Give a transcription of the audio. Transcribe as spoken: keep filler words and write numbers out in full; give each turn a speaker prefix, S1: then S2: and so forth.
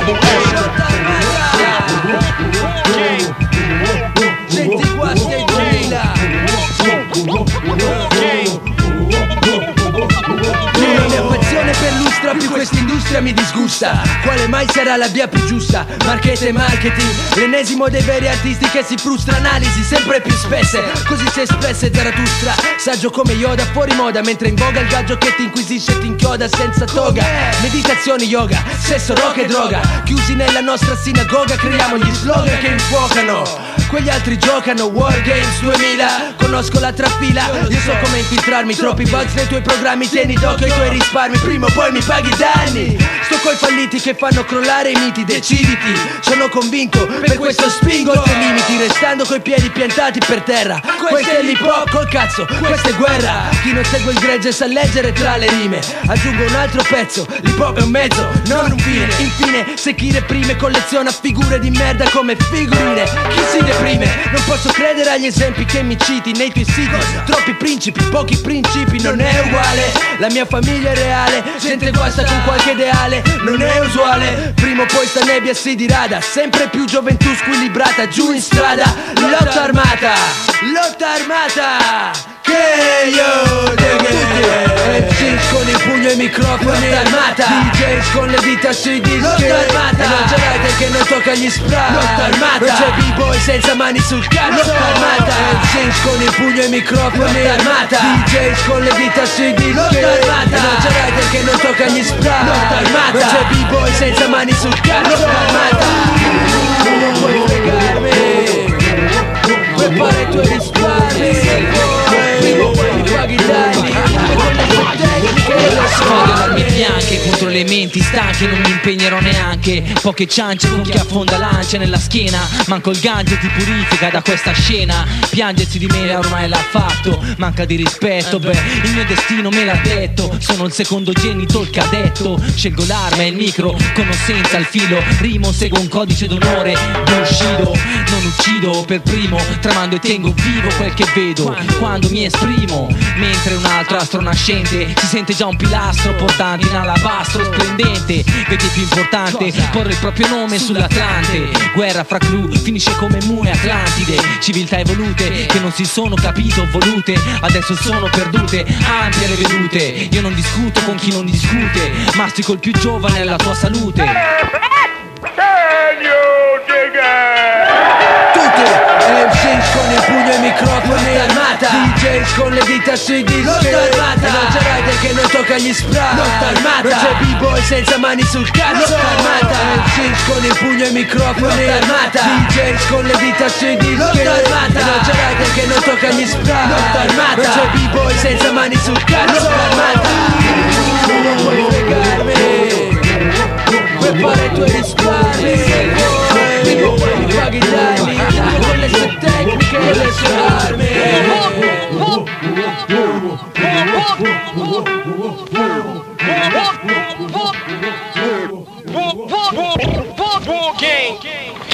S1: Senti qua stai duemila. La mia passione per lustra più quest'industria mi disgusta. Quale mai sarà la via più giusta? Marchette e marketing, l'ennesimo dei veri artisti che si frustra. Analisi sempre più spesse, così si espresse Zarathustra. Saggio come Yoda, fuori moda, mentre in voga il gaggio che ti inquisisce e ti inchioda senza toga. Meditazione, yoga, sesso, rock e droga. Chiusi nella nostra sinagoga, creiamo gli slogan che infuocano. Quegli altri giocano War Games duemila. Conosco la trafila, io so come infiltrarmi. Troppi bugs nei tuoi programmi, tieni d'occhio i tuoi risparmi. Prima o poi mi paghi i danni. Sto coi falliti che fanno crollare i miti. Deciditi, sono convinto, per questo spingo oltre i limiti. Restando coi piedi piantati per terra. Questo è l'hip hop, col cazzo, questa è guerra. Chi non segue il gregge sa leggere tra le rime. Aggiungo un altro pezzo, l'hip hop è un mezzo, non un fine. Infine, se chi reprime colleziona figure di merda come figurine. Chi si deprime? Non posso credere agli esempi che mi citi nei tuoi siti. Troppi principi, pochi principi, non è uguale. La mia famiglia è reale, gente guasta con qualche ideale, non è usuale. Prima o poi sta nebbia si dirada, sempre più gioventù squilibrata giù in strada. Lotta armata, lotta armata. Che io M C con il pugno e i microfoni, lotta armata. D Js con le dita sui dischi, lotta armata. E non c'è rider che non tocca gli spray, lotta armata. Non c'è b-boy senza mani sul cazzo, lotta armata. M C con il pugno e i microfoni, lotta armata. D Js con le dita sui dischi, lotta armata. E non c'è rider che non tocca gli spray, lotta armata. Non c'è b-boy senza mani sul cazzo, lotta armata. Tu non puoi fregarmi, prepara i tuoi risparmi. Prima o poi mi paghi i danni.
S2: Sfogo enormi fianche contro le menti stanche. Non mi impegnerò neanche. Poche ciance con chi affonda lance nella schiena. Manco il gange ti purifica da questa scena. Piangersi di me ormai l'ha fatto. Manca di rispetto, beh, il mio destino me l'ha detto. Sono il secondo genito, il cadetto. Scelgo l'arma e il micro, con o senza il filo. Rimo, seguo un codice d'onore Bushido. Non uccido per primo, tramando e tengo vivo quel che vedo quando mi esprimo. Mentre un altro astro nascente si sente già un pilastro portante in alabastro splendente. Vedi più importante porre il proprio nome sull'Atlante. Guerra fra crew finisce come Mu e Atlantide. Civiltà evolute che non si sono capito volute, adesso sono perdute, ampie le vedute. Io non discuto con chi non discute, mastico il più giovane alla tua salute.
S1: Tutti M Cs con il pugno e i microfoni, lotta armata. D Js con le dita sui dischi, lotta armata. E non c'è rider che non tocca gli spray, lotta armata. Non c'è b-boy senza mani sul cazzo, lotta armata. M Cs con il pugno e i microfoni, lotta armata. D Js con le dita sui dischi, lotta armata. E non c'è rider che non tocca gli spray, lotta armata. Non c'è b-boy senza mani sul cazzo, lotta armata. Tu non puoi fregarmi, prepara i tuoi risparmi. Prima o poi mi paghi i danni con le sue tecniche e le sue armi.
S3: War Gang.